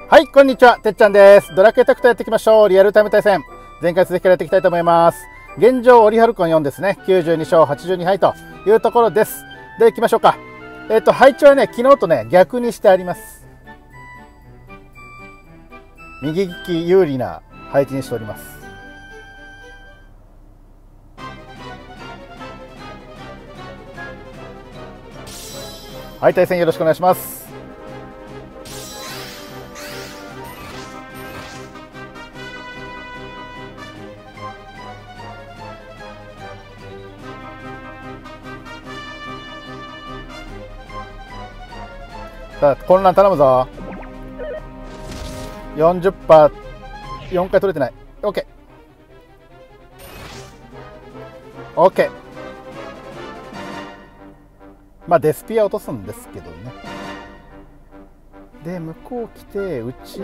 はい、こんにちは、てっちゃんです。ドラクエタクトやっていきましょう。リアルタイム対戦。前回続きからやっていきたいと思います。現状、オリハルコン4ですね。92勝82敗というところです。で、行きましょうか。配置はね、昨日とね、逆にしてあります。右利き有利な配置にしております。はい、対戦よろしくお願いします。さあ、混乱頼むぞ。40%、4回取れてない。OK。OK。まあ、デスピア落とすんですけどね。で、向こう来て、うち。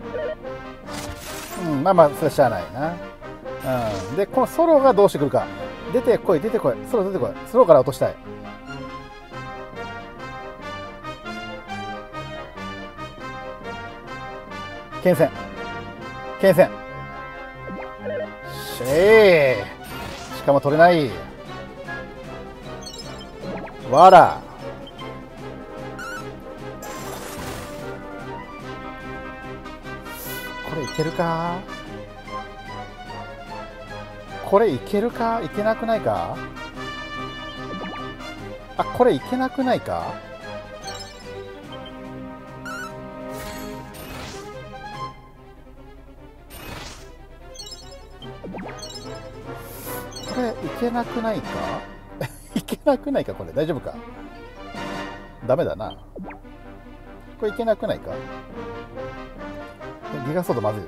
まあまあ、それはしゃあないな。で、このソロがどうしてくるか。出てこい、出てこい。ソロ出てこい。ソロから落としたい。剣戦剣戦しかも取れない。わらこれいけるか。これいけるか。いけなくないか。あ、これいけなくないか。これいけなくないかいけなくないか。これ大丈夫か。ダメだな。これいけなくないか。ギガソードまずい。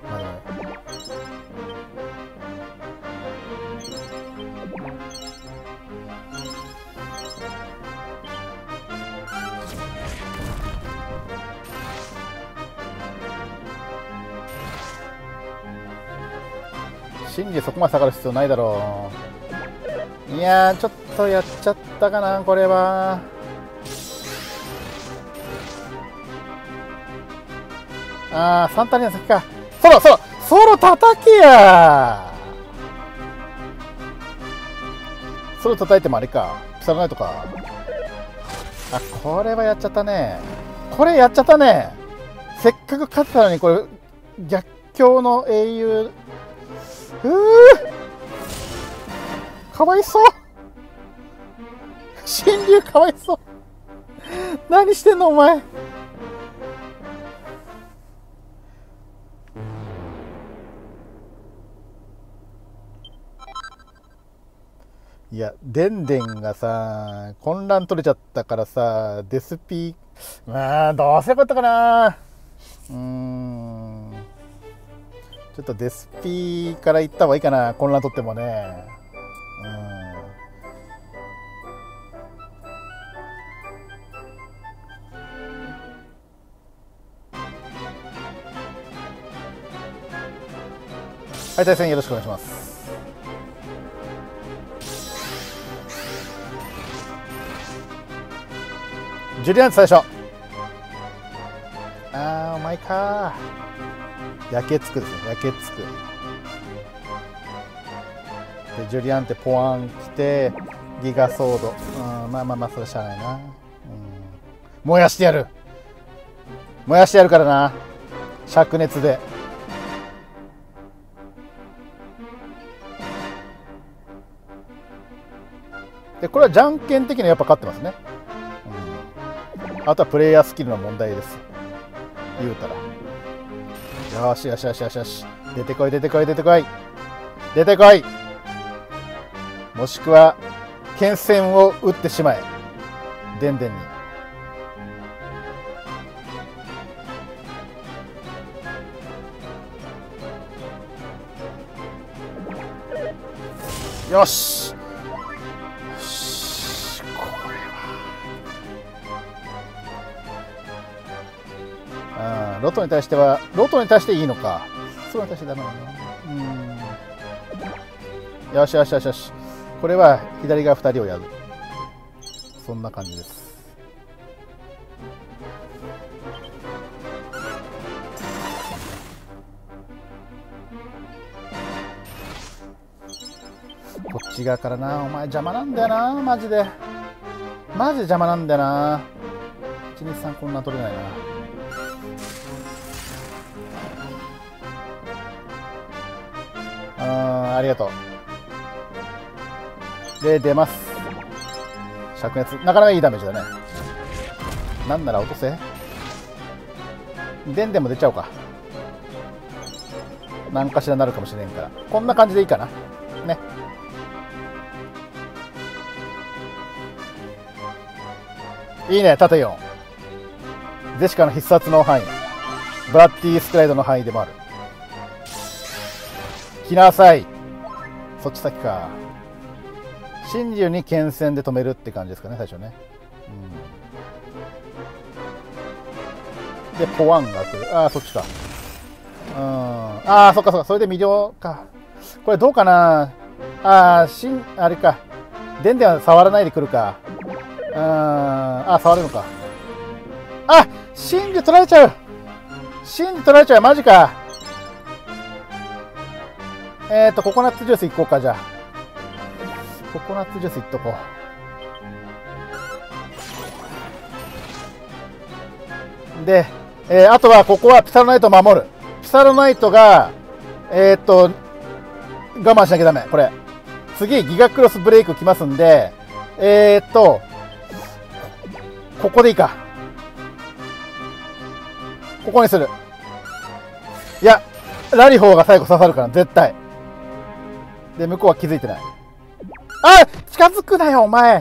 真理そこまで下がる必要ないだろう。いやー、ちょっとやっちゃったかな、これは。あー、サンタリア先か。ソロ叩けや。ソロ叩いてもあれか。ピサロナイトか。あ、これはやっちゃったね。これやっちゃったね。せっかく勝ったのに、これ、逆境の英雄。かわいそう。神竜かわいそう。何してんのお前。いや、でんでんがさ、混乱取れちゃったからさ、デスピー、まあ、どうせよかったかな。ちょっとデスピーから行った方がいいかな、混乱取ってもね。はい、対戦よろしくお願いします。ジュリアンツ最初。あー、お前かー。焼けつくですね。焼けつく。で、ジュリアンテポワン来て、ギガソード。まあ、それしゃあないな。燃やしてやる。燃やしてやるからな。灼熱で。で、これはじゃんけん的にはやっぱ勝ってますね。あとはプレイヤースキルの問題です。言うたら。よし。出てこい。出てこい。もしくは、剣戦を打ってしまえ。でんでんに。よし。ロトに対していいのか。ソロに対してダメなの。よし。これは左側2人をやる。そんな感じです。 違うからな。お前邪魔なんだよな、マジで。マジで邪魔なんだよな。123こんな取れないな。ありがとう。で、出ます。灼熱。なかなかいいダメージだね。なんなら落とせ。電でも出ちゃおうか。何かしらなるかもしれんから。こんな感じでいいかな。ね。いいね、縦4。ゼシカの必殺の範囲。ブラッディスクライドの範囲でもある。来なさい。そっち先か。真珠に剣戦で止めるって感じですかね、最初ね。で、ポワンが来る。ああ、そっちか。ああ、そっかそっか。それで魅了か。これどうかな。あれか。電では触らないで来るか。触るのか。あ、真珠取られちゃう。真珠取られちゃう。マジか。ココナッツジュースいこうか、じゃあ。ココナッツジュースいっとこう。で、あとはここはピサロナイトを守る。ピサロナイトが、我慢しなきゃダメ。これ。次、ギガクロスブレイク来ますんで、ここでいいか。ここにする。いや、ラリホーが最後刺さるから、絶対。で、向こうは気づいてない。あ、近づくなよ、お前。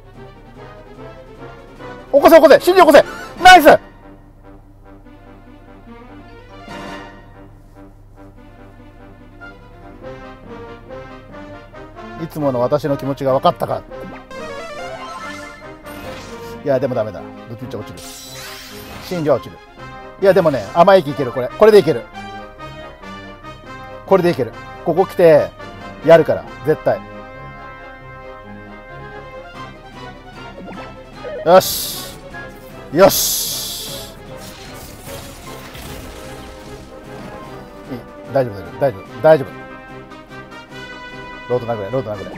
起こせ、起こせ。真珠起こせ。ナイス。いつもの私の気持ちが分かったか。いや、でもダメだ。ドキュッチャ落ちる。真珠は落ちる。いや、でもね、甘い息いける、これ。これでいける。これでいける。ここ来て、やるから、絶対。よし。よし。いい。大丈夫、大丈夫、大丈夫。ロード殴れ、ロード殴れ。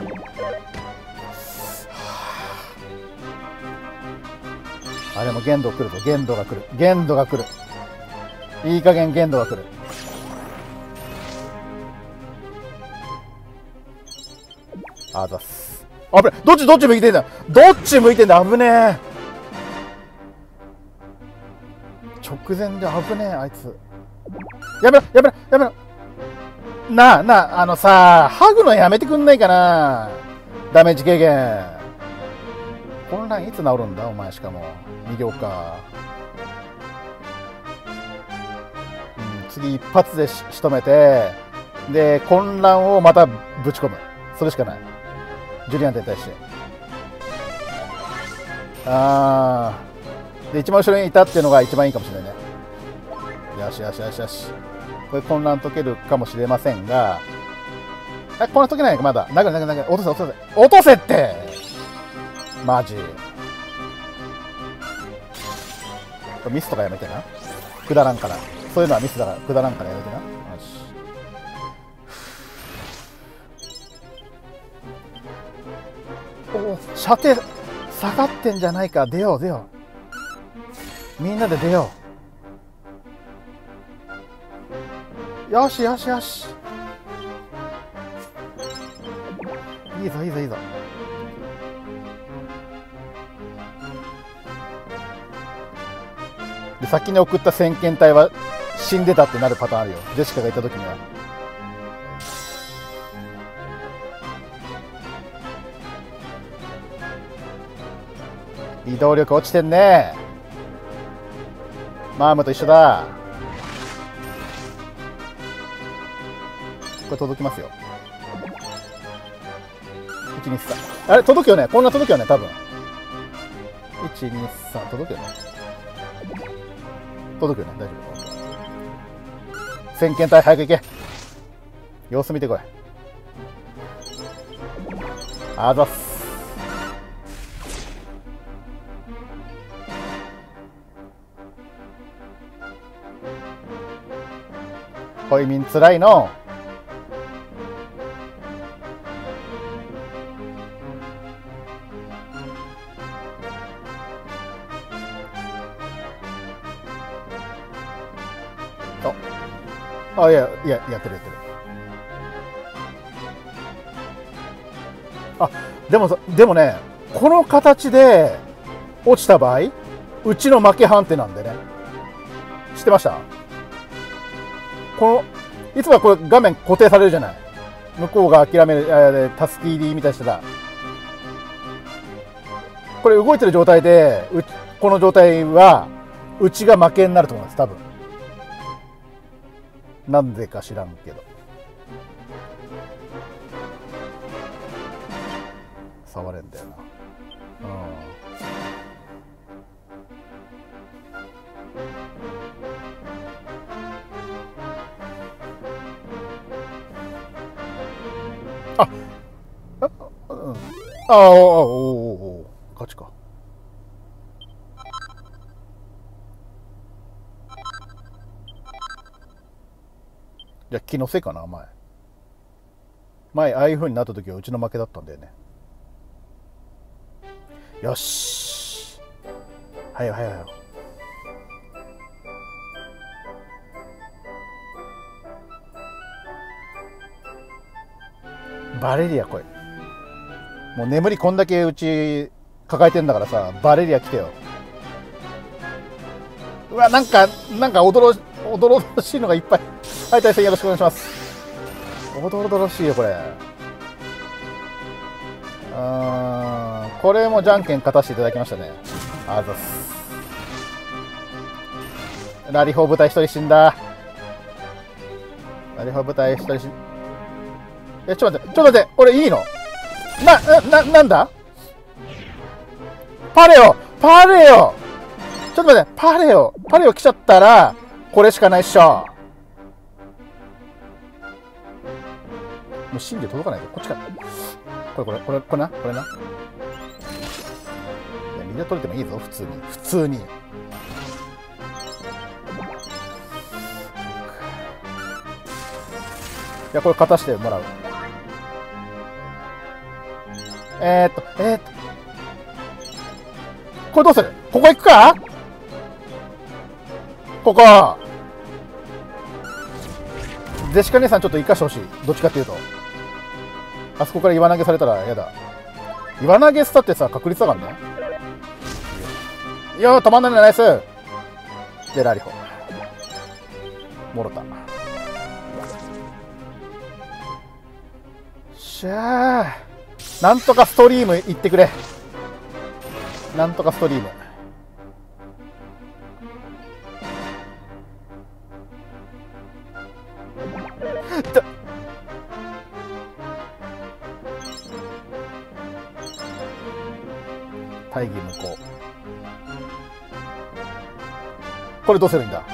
あ、でも限度来るぞ、限度が来る。限度が来る。いい加減限度が来る。あざっす。あぶね。どっち向いてんだ。どっち向いてんだ。危ねえ。直前で危ねえ、あいつ。やめろ、やめろ、やめろ。さ、ハグのやめてくんないかな。ダメージ軽減。混乱いつ治るんだ、お前。しかも魅了か。次一発で仕留めて、で混乱をまたぶち込む。それしかない。ジュリアンに対して。で一番後ろにいたっていうのが一番いいかもしれないね。よしよしよしよし。これ混乱解けるかもしれませんが、混乱解けないかまだ。投げる。落とせ落とせ落とせって。マジ。ミスとかやめてな。くだらんから。そういうのはミスだから、くだらんからやめてな。よし。お、射程下がってんじゃないか。出よう出よう。みんなで出よう。よしよしよし。いいぞいいぞいいぞ。で先に送った先遣隊は死んでたってなるパターンあるよ。ジェシカがいた時には。移動力落ちてんね。マームと一緒だ。これ届きますよ。123。あれ届くよね。こんな届くよね多分。123届くよね。届くよね。大丈夫。先遣隊早く行け。様子見てこい。あざっす。ホイミンつらいの。 あ、いやいや、やってるやってる。あ、でもね、この形で落ちた場合、うちの負け判定なんでね。知ってました？いつもはこれ画面固定されるじゃない。向こうが諦める、タスキ入りみたいにしてた。これ動いてる状態で、この状態は、うちが負けになると思います、多分。なんでか知らんけど。触れんだよな。あ、うん。お、勝ちか。いや、気のせいかな、前、ああいう風になった時はうちの負けだったんだよね。よし。はいよはいよ。バレリア来い。もう眠りこんだけうち抱えてんだからさ、バレリア来てよ。うわ、なんか驚々しいのがいっぱい。はい、大戦よろしくお願いします。驚々しいよ、これ。これもじゃんけん勝たせていただきましたね。あざす。ラリホー部隊一人死んだ。ラリホー部隊一人死んちょっと待って、俺いいの？なんだ？パレオちょっと待って、パレオ来ちゃったら、これしかないっしょ。もう芯で届かないで、こっちか。これな。いや、みんな取れてもいいぞ、普通に。いや、これ勝たしてもらう。これどうする？ここ行くか？ここ。ゼシカ姉さんちょっと生かしてほしい。どっちかっていうと。あそこから岩投げされたら嫌だ。岩投げしたってさ、確率だからね。いやー、止まんないね、ナイス。で、ラリホ。もろた。しゃー。なんとかストリーム行ってくれ。なんとかストリーム。大義無効。これどうするんだ？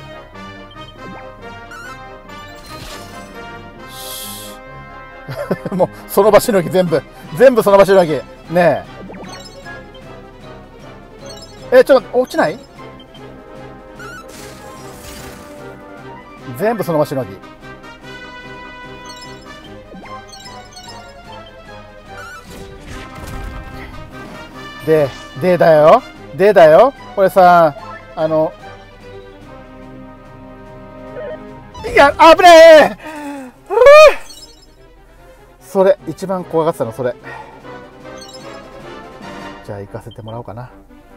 もうその場しのぎ全部その場しのぎねえ。ちょっと落ちない？全部その場しのぎ。でだよ。これさ、いや、危ねえ。それ一番怖がってたの、それ。じゃあ行かせてもらおうかな。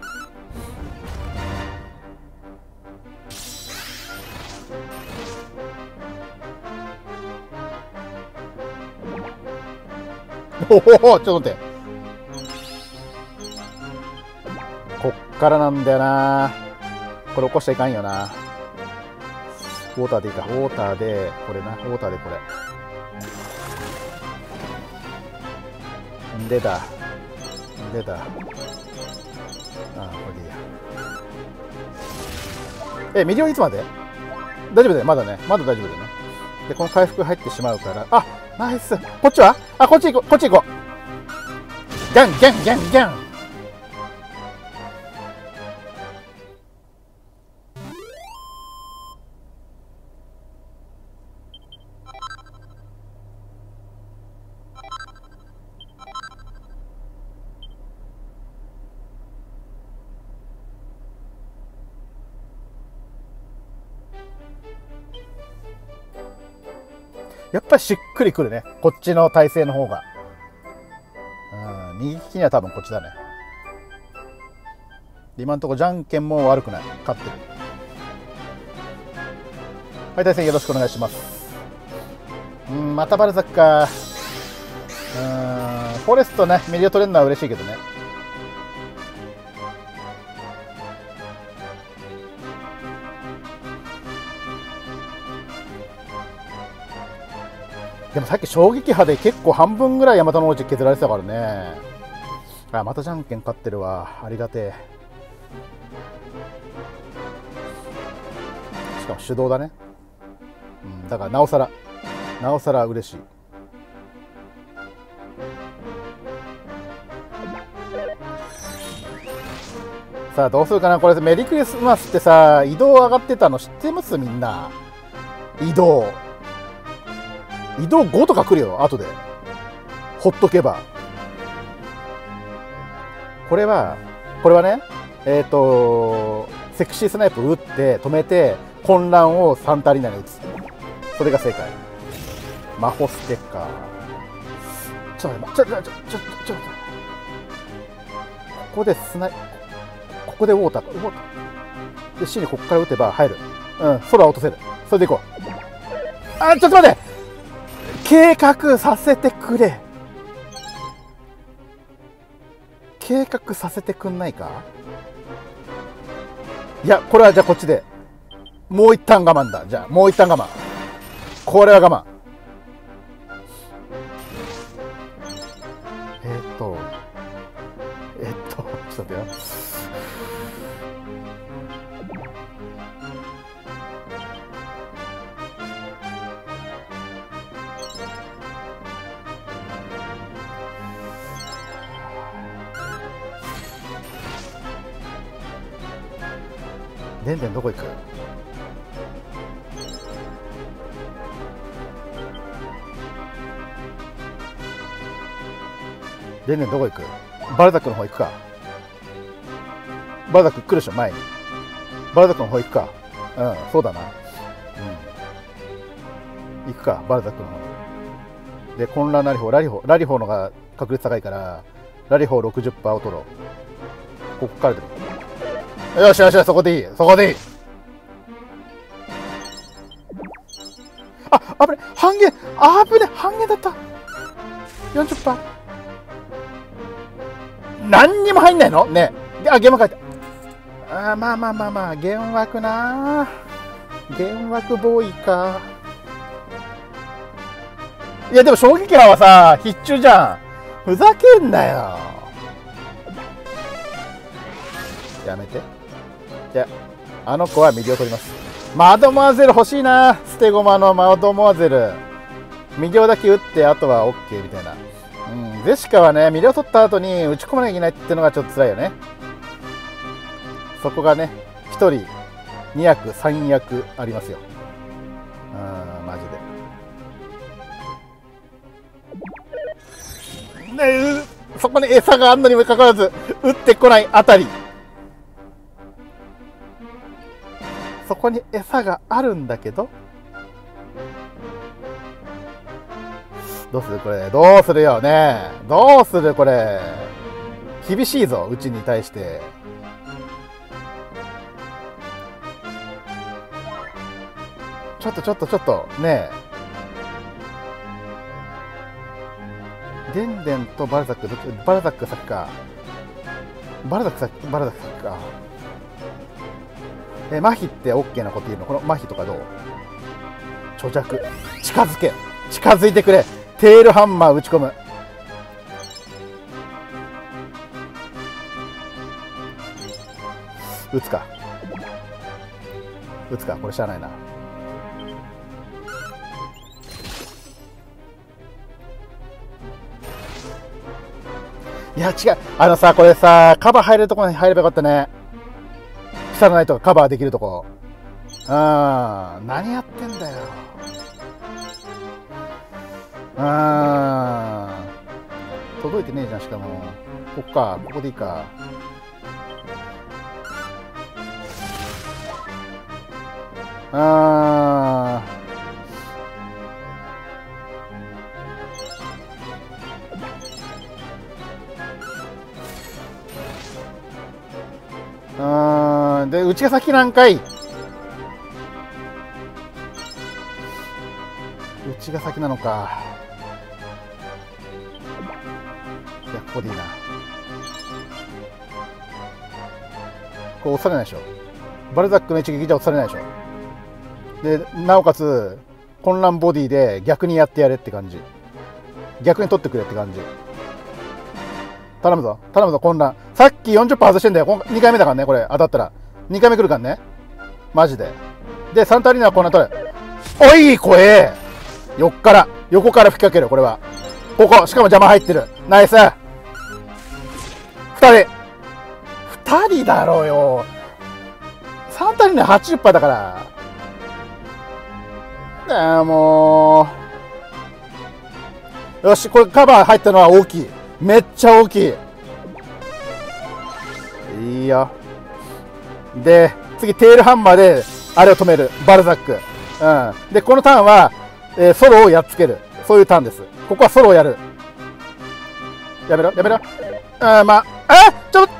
おお、ちょっと待って。こっからなんだよな。これ起こしちゃいかんよな。ウォーターでいいか。ウォーターでこれな。ウォーターでこれ。でだ。ああ、これでいいや。ミリオンいつまで？大丈夫だよ。まだ大丈夫だよね。で、この回復入ってしまうから。あ、ナイス。こっちは？あ、こっち行こう。ギャン。 やっぱりしっくりくるね、こっちの体勢の方が。右利きには多分こっちだね。今のところじゃんけんも悪くない、勝ってる。はい、対戦よろしくお願いします。またバルザックか。フォレストね、メリオ取れるのは嬉しいけどね。でもさっき衝撃波で結構半分ぐらいヤマタノオロチ削られてたからね。あ、またじゃんけん勝ってるわ。ありがてえ。しかも手動だね。だからなおさら嬉しい。さあどうするかな。これメリークリスマスってさ、移動上がってたの知ってます？みんな移動5とか来るよ後で、ほっとけば。これはね、セクシースナイプ撃って止めて混乱をサンタリーナに撃つ、それが正解。魔法ステッカー。ちょっと待って、ここでここでウォーターで C にここから撃てば入る。空落とせる。それでいこう。ちょっと待って、計画させてくれ。計画させてくんないか。いや、これはじゃあこっちでもう一旦我慢だ。じゃあもう一旦我慢。これは我慢。ちょっと待ってよ。でんでんどこ行く？でんでんどこ行く？バルザックの方行くか。バルザック来るでしょ、前に。バルザックの方行くか。そうだな。行くか、バルザックの方に。で、混乱ラリホーのが確率高いから、ラリホー 60% を取ろう。ここからでも。よしよし、そこでいい。そこでいい。危ね、半減。危ね、半減だった。40%。何にも入んないのね。ゲーム書いて。まあ、幻惑な。幻惑ボーイか。いや、でも衝撃波はさ、必中じゃん。ふざけんなよ。やめて。じゃあの子は右を取ります。マドモアゼル欲しいな。捨て駒のマドモアゼル。右をだけ打って、あとは OK みたいな。ゼシカはね、右を取った後に打ち込まなきゃいけないっていうのがちょっと辛いよね。そこがね、1人2役3役ありますよ。マジで。ね、そこに餌があんのにもかかわらず打ってこないあたり。そこに餌があるんだけど、どうするこれ。どうするよね。どうするこれ。厳しいぞ、うちに対して。ちょっとねえ。デンデンとバルザック、バルザック先か。バルザック先か。麻痺って OK なこと言うの？この麻痺とかどう？長尺。近づいてくれ。テールハンマー打ち込む。打つか。これしゃあないな。いや違う、さ、これさ、カバー入れるところに入ればよかったね。汚いとこカバーできるとこ。何やってんだよ。届いてねえじゃん。しかもここでいいか。 うちが先なんかい。うちが先なのか。いや、ここでいいな。こう押されないでしょ。バルザックの一撃じゃ押されないでしょ。で、なおかつ混乱ボディで逆にやってやれって感じ。逆に取ってくれって感じ。頼むぞ頼むぞ。混乱さっき 40% 外してんだよ。2回目だからね。これ当たったら2回目来るからね、マジで。でサンタアリーナは混乱取れ。おい怖え。横から吹きかける。これはここしかも邪魔入ってる。ナイス。2人だろうよ。サンタアリーナ 80% だからもう。よし、これカバー入ったのは大きい。めっちゃ大きい。いいよ。で次テールハンマーであれを止める。バルザック。でこのターンは、ソロをやっつける。そういうターンです。ここはソロをやる。やめろやめろ。ちょっと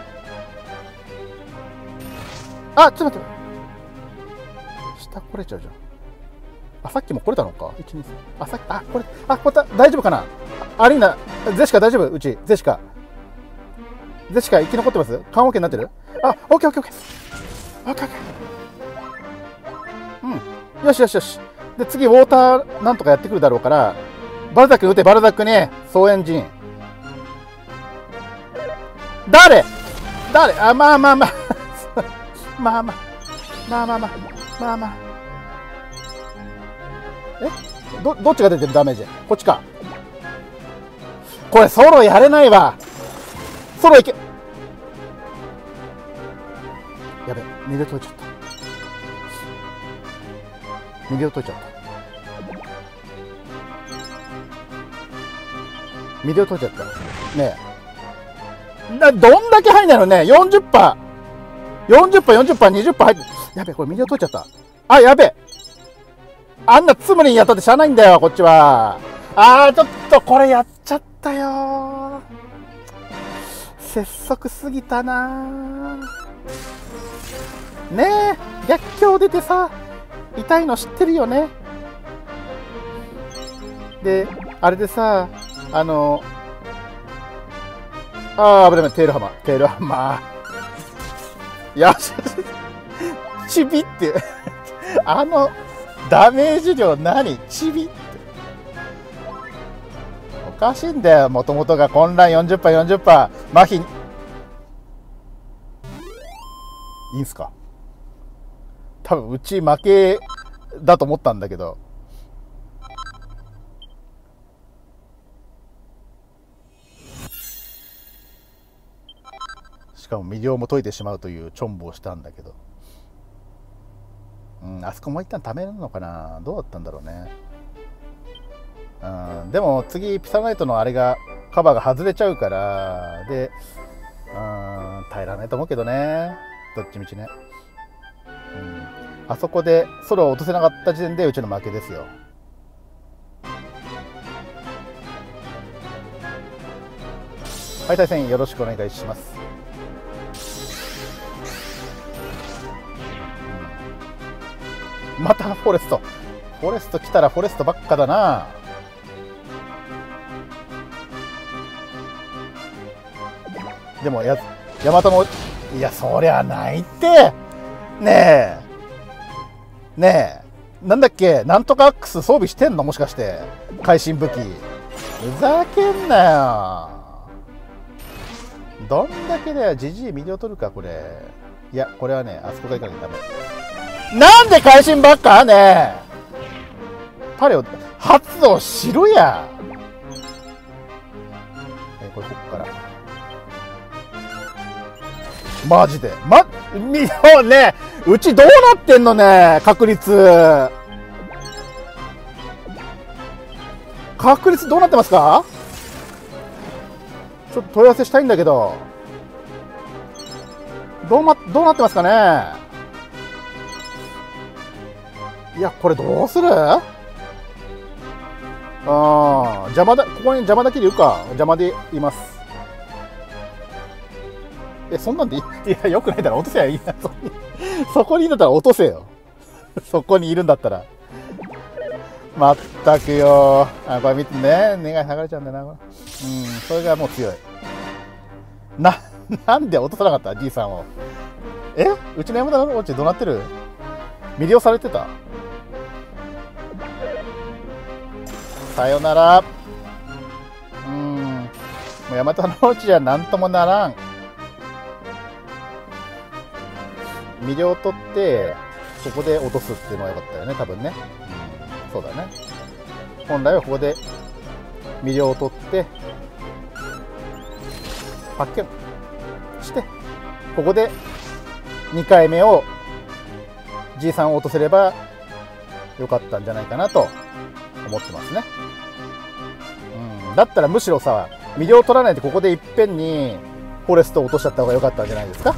待って。下来れちゃうじゃん。さっきも来れたのか。1、2、3。さっきこれ大丈夫かな。アリーナゼシカ大丈夫。うちゼシカ生き残ってます。棺桶になってる。オッケー。よし。で次ウォーターなんとかやってくるだろうから、バルザックに打て。バルザックに総エンジン。誰まあどっちが出てるダメージ。こっちか。これソロやれないわ。ソロいけ。やべ、右で解いちゃった。右で解いちゃったねえ。どんだけ入んないのね。40%、20%入って。やべ、これ右で解いちゃった。やべ。あんなつむりにやったってしゃあないんだよ、こっちは。ちょっとこれやっちゃったよ。拙速すぎたな。ねえ、逆境出てさ、痛いの知ってるよね。で、あれでさ、危ない、テールハマー。よしちびってダメージ量何ちびって。おかしいんだよ。もともとが混乱 40%、麻痺。いいんすか。多分うち負けだと思ったんだけど。しかも魅了も解いてしまうというチョンボをしたんだけど、あそこもう一旦貯めるのかな。どうだったんだろうね。でも次ピサナイトのあれがカバーが外れちゃうから、で耐えられないと思うけどね。どっちみちね。あそこでソロを落とせなかった時点でうちの負けですよ。はい、対戦よろしくお願いします。またフォレスト来たらフォレストばっかだな。でもヤマトの、いやそりゃないって。ねえなんだっけ、なんとかアックス装備してんの。もしかして会心武器。ふざけんなよ。どんだけだよ。ジジイ魅了取るかこれ。いやこれはね、あそこがいかなきゃダメ。なんで会心ばっかねえ。パレオ発動しろや。これこっからマジで見ようね。うちどうなってんのね。確率どうなってますか。ちょっと問い合わせしたいんだけど、どうなってますかね。いやこれどうする。邪魔だ。ここに邪魔だけで言うか。邪魔でいます。 そんなんでいい？いや、よくないだろ、落とせやいいな、そこにいるんだったら落とせよ。そこにいるんだったら。まったくよ。これ見てね、願い剥がれちゃうんだよな。それがもう強い。なんで落とさなかった？ G さんを。うちの山田のオチどうなってる？魅了されてた？さよなら。もう山田のオチはなんともならん。魅了取って、そこで落とすっていうのが良かったよね、多分ね。そうだね。本来はここで魅了を取って、発見して、ここで2回目を G さんを落とせればよかったんじゃないかなと思ってますね。だったらむしろさ、魅了を取らないでここでいっぺんにフォレストを落としちゃった方が良かったんじゃないですか。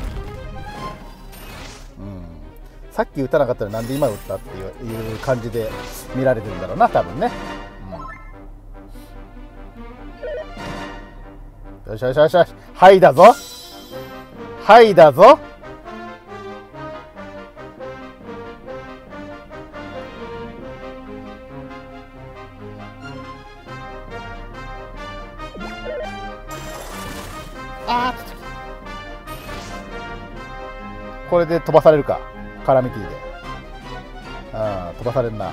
さっき打たなかったらなんで今打ったっていう感じで見られてるんだろうな、多分ね。よしよしよしよし。はいだぞ。はいだぞ。これで飛ばされるか。カラミティで。飛ばされるな。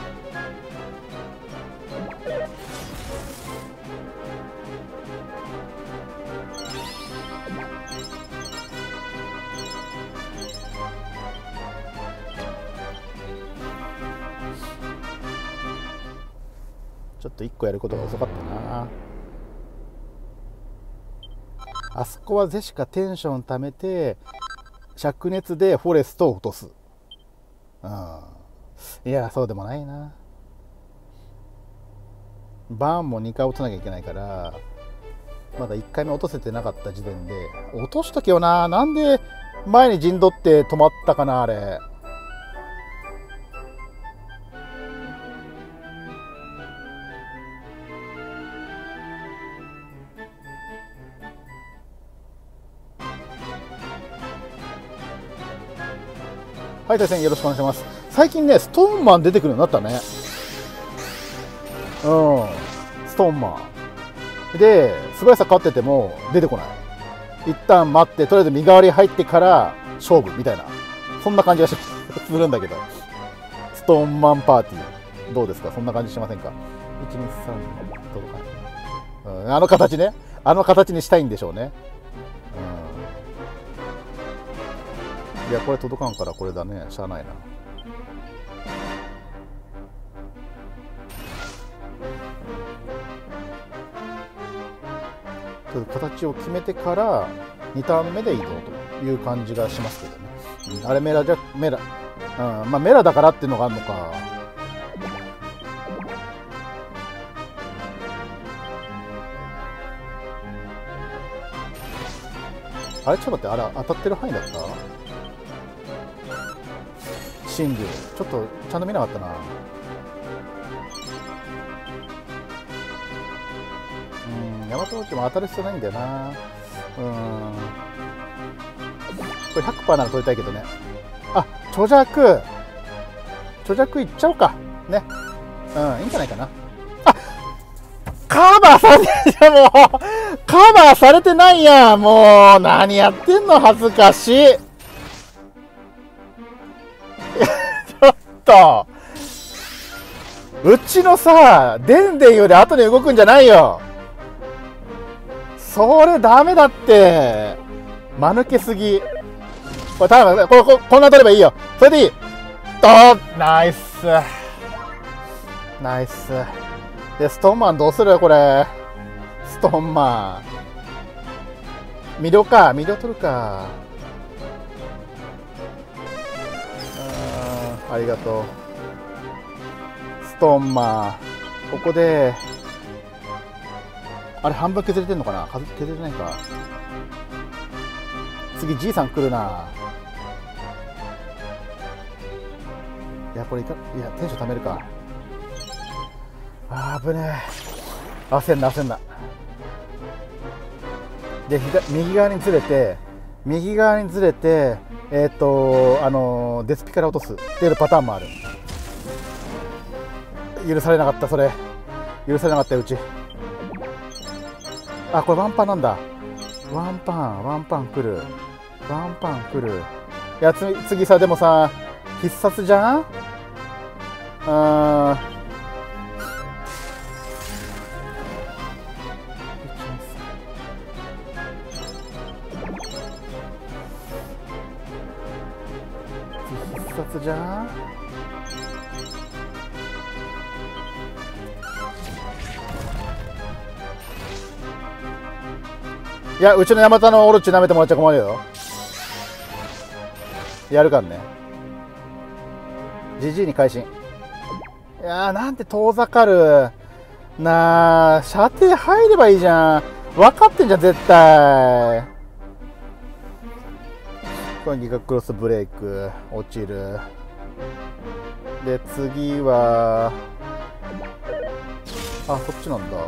ちょっと1個やることが遅かったな。あそこはゼシカテンション貯めて灼熱でフォレストを落とす。いや、そうでもないな。バーンも2回落とさなきゃいけないから、まだ1回目落とせてなかった時点で落としとけよな。なんで前に陣取って止まったかな、あれ。はい、対戦よろしくお願いします。最近ね、ストーンマン出てくるようになったね。ストーンマン。で、素早さ勝ってても出てこない。一旦待って、とりあえず身代わり入ってから勝負みたいな。そんな感じがするんだけど。ストーンマンパーティー。どうですか？そんな感じしませんか？ 1、2、3、届かない。あの形ね。あの形にしたいんでしょうね。いや、これ届かんからこれだね。しゃあないな。ちょっと形を決めてから2ターン目で移動という感じがしますけどね。あれメラまあメラだからっていうのがあるのか。あれちょっと待って、あれ当たってる範囲だった？真竜ちょっとちゃんと見なかったな。ヤマトウチも当たる必要ないんだよな。これ 100% なら取りたいけどね。あ、長尺いっちゃおうかね。いいんじゃないかな。あ、カバーされてもうカバーされてないやん。もう何やってんの、恥ずかしい。うちのさ、でんでんより後に動くんじゃないよ。それダメだって。間抜けすぎ。これ頼む。こんな取ればいいよ。それでいい。ナイス。ナイス。で、ストーンマンどうするこれ。ストーンマン。魅了か。魅了取るか。ありがとう。ストーンマン。ここで、あれ半分削れてんのかな？削れないか。次 G さん来るな。いや、これいや、テンション貯めるか。危ねえ。焦んな。で、右側にずれて、 右側にずれてデスピから落とすっていうパターンもある。許されなかった。それ許されなかったようち。あ、これワンパンなんだ。ワンパン来る。ワンパン来る。いや、次さ、でもさ、必殺じゃん。必殺じゃん。いや、うちのヤマタのオロチ舐めてもらっちゃ困るよ。やるかんね。ジジイに会心。いやー、なんて遠ざかる。なあ、射程入ればいいじゃん。分かってんじゃん、絶対。これギガクロスブレイク、落ちる。で、次は、あ、そっちなんだ。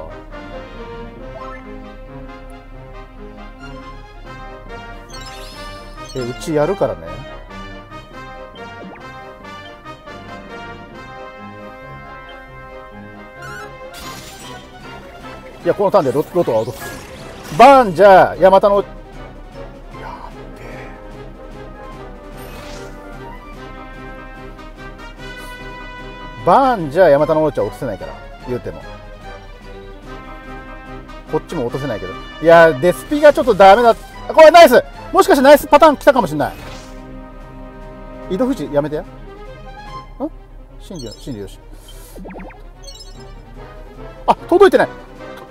うちやるからね。いや、このターンでロトは落とす。バーンじゃヤマタの、やっべえ。バーンじゃヤマタのオロチは落とせないから、言うても。こっちも落とせないけど。いや、デスピがちょっとダメだ。これナイス。もしかしてナイスパターン来たかもしれない。井戸富士やめてや。真理よし。あ、届いてない。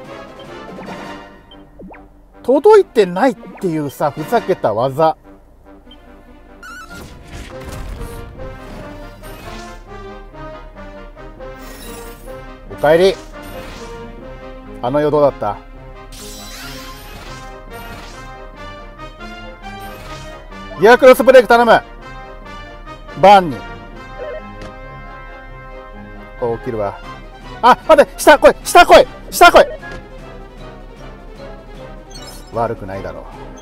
届いてないっていうさ、ふざけた技。おかえり。あの世どうだった？ギアクロスブレイク頼む。バーンに。こう起きるわ。あ、待って、下来い。悪くないだろ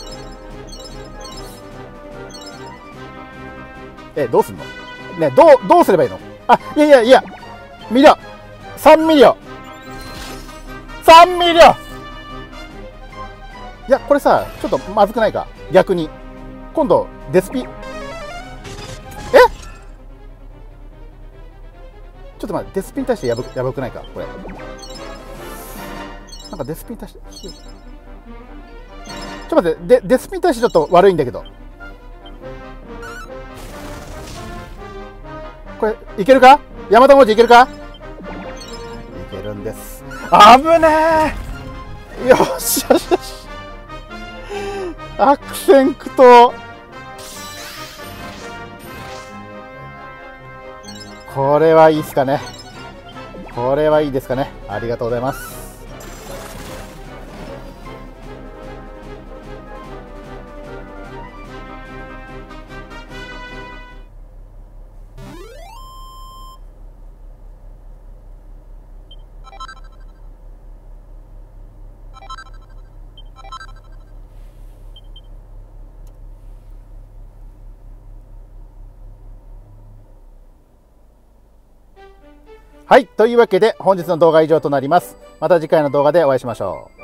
う。どうすんのね。どうすればいいの？あ、いや。ミリオ。3ミリオ。いや、これさ、ちょっとまずくないか？逆に。今度、デスピ。ちょっと待って、デスピに対してやばくないかこれ。なんかデスピに対して。ちょっと待って、デスピに対してちょっと悪いんだけど。これ、いけるか？ヤマタ文字いけるか？いけるんです。危ねえ。よし。悪戦苦闘。これはいいですかね。これはいいですかね。ありがとうございます。はい。というわけで、本日の動画は以上となります。また次回の動画でお会いしましょう。